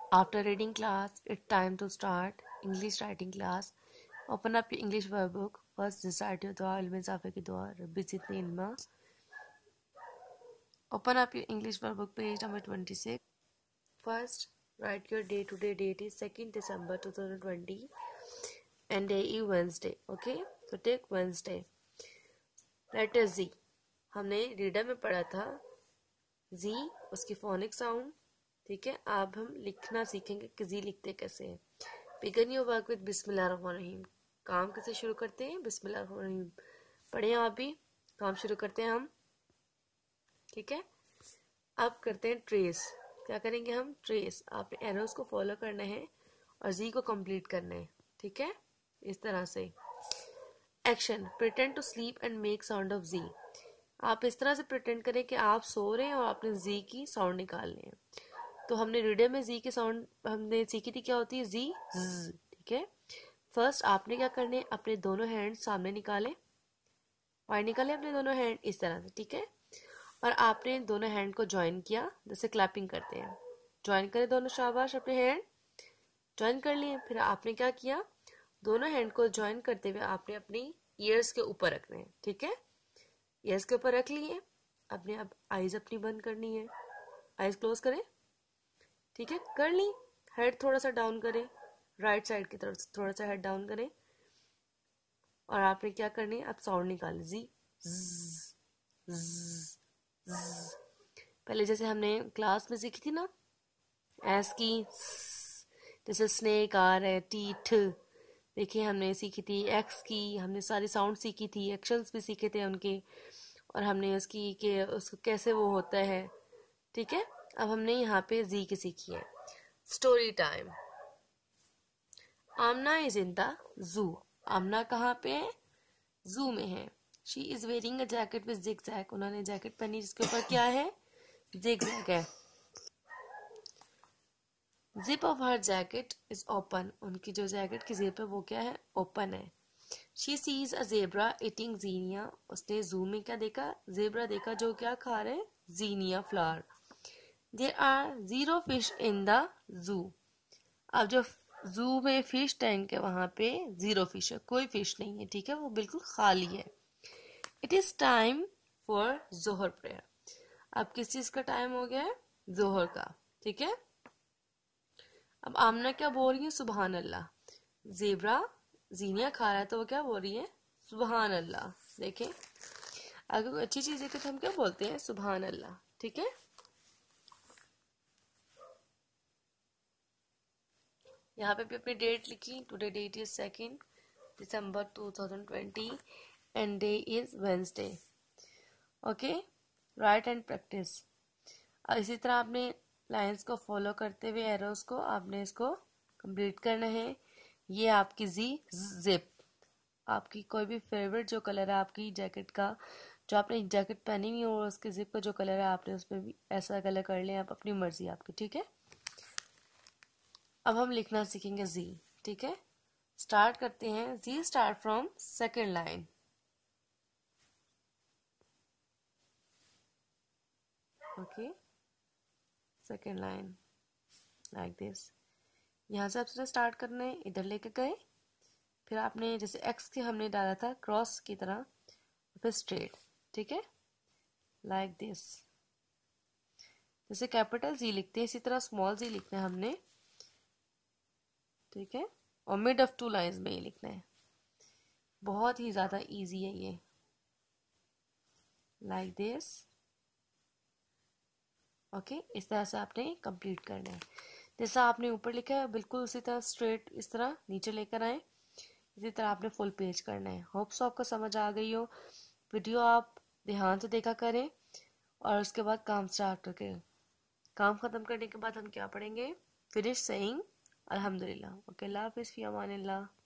After reading class, it's time to start English writing class. Open up your English workbook. First, recite your dua, ilmin safi ki dua, Rabbi zidni ilma. Open up your English workbook, page number 26. First, write your day-to-day date is 2nd December 2020 and day is Wednesday. Okay, so take Wednesday. Letter Z. हमने reader में पढ़ा था Z, उसकी phonic sound. ठीक है, अब हम लिखना सीखेंगे कि जी लिखते कैसे हैं. बिगिन योर वर्क विद बिस्मिल्लाहिर्रहमानिर्रहीम. काम कैसे शुरू करते हैं? बिस्मिल्लाहिर्रहमानिर्रहीम. पढ़े आप भी. काम शुरू करते हैं हम. ठीक है, अब करते हैं ट्रेस. क्या करेंगे हम? ट्रेस. आपने एरोस को फॉलो करना है और जी को कंप्लीट करना है. ठीक है, इस तरह से. Action. Pretend to sleep and make sound of G. आप इस तरह से प्रिटेंड करें कि आप सो रहे हैं और आपने जी की साउंड निकालनी है. तो हमने रीडर में जी की साउंड हमने सीखी थी, क्या होती है? जी. ठीक है, फर्स्ट आपने क्या करने हैं, अपने दोनों हैंड सामने निकाले. वाइड निकाले अपने दोनों हैंड इस तरह से. ठीक है, और आपने दोनों हैंड को ज्वाइन किया, जैसे क्लैपिंग करते हैं. ज्वाइन करें दोनों, शाबाश. अपने हैंड ज्वाइन कर लिए. फिर आपने क्या किया, दोनों हैंड को ज्वाइन करते हुए आपने अपनी ईयर्स के ऊपर रखने हैं. ठीक है, ईयर्स के ऊपर रख लिए. अपने अब आईज अपनी बंद करनी है. आईज क्लोज करें. ठीक है, कर ली. हेड थोड़ा सा डाउन करें, राइट साइड की तरफ थोड़ा सा हेड डाउन करें. और आपने क्या करनी है, अब साउंड निकालें. जी. पहले जैसे हमने क्लास में सीखी थी ना, एस की, जैसे स्नेक आ रहा है, टीथ. देखिए हमने सीखी थी एक्स की. हमने सारी साउंड सीखी थी, एक्शंस भी सीखे थे उनके, और हमने उसकी कि उसको कैसे वो होता है. ठीक है, अब हमने यहाँ पे जी की सीखी है. Story time. Amna is in the zoo. Amna कहाँ पे है? जू में है. She is wearing a jacket with zig zag. उन्होंने जैकेट पहनी जिसके ऊपर क्या है? जिग जैग है. Zip of her jacket is open. उनकी जो जैकेट की जिप है वो क्या है? ओपन है. She sees a zebra eating zinnia. उसने जू में क्या देखा? जेब्रा देखा जो क्या खा रहे हैं? Zinnia flower. There are 0 fish in the zoo. अब जो जू में फिश टैंक है वहां पे 0 फिश है, कोई फिश नहीं है. ठीक है, वो बिल्कुल खाली है. इट इज टाइम फॉर जोहर प्रेयर. अब किस चीज का टाइम हो गया है? जोहर का. ठीक है, अब आमना क्या बोल रही है? सुबहान अल्लाह. जेब्रा जीनिया खा रहा है तो वो क्या बोल रही है? सुबहान अल्लाह. देखें, अगर कोई अच्छी चीज है तो हम क्या बोलते हैं? सुबहान अल्लाह. ठीक है, यहाँ पे भी अपनी डेट लिखी. Today date is 2nd December 2020 and day is Wednesday. Okay, write and practice. इसी तरह आपने लाइंस को फॉलो करते हुए एरोस को आपने इसको कंप्लीट करना है. ये आपकी जी जिप. आपकी कोई भी फेवरेट जो कलर है आपकी जैकेट का, जो आपने जैकेट पहनी हुई हो उसके जिप का जो कलर है आपने उसमें भी ऐसा कलर कर लें. आप अपनी मर्जी आपकी. ठीक है, अब हम लिखना सीखेंगे जी. ठीक है, स्टार्ट करते हैं. G start from second line. Okay, second line like this. यहाँ से आपसे स्टार्ट करना है, इधर लेके गए. फिर आपने जैसे एक्स के हमने डाला था क्रॉस की तरह, फिर स्ट्रेट. ठीक है, लाइक दिस. जैसे कैपिटल जी लिखते हैं इसी तरह स्मॉल जी लिखना है हमने. ठीक है, और मिड ऑफ 2 लाइंस में ही लिखना है. बहुत ही ज्यादा इजी है ये. Like this. ओके, इस तरह से आपने कंप्लीट करना है. जैसा आपने ऊपर लिखा है बिल्कुल उसी तरह स्ट्रेट इस तरह नीचे लेकर आए. इसी तरह आपने फुल पेज करना है. होप सो आपको समझ आ गई हो. वीडियो आप ध्यान से देखा करें और उसके बाद काम स्टार्ट करके. काम खत्म करने के बाद हम क्या पढ़ेंगे? फिनिश सेइंग अल्हम्दुलिल्लाह. ओके, अल्लाह हाफिज़, फी अमानिल्लाह.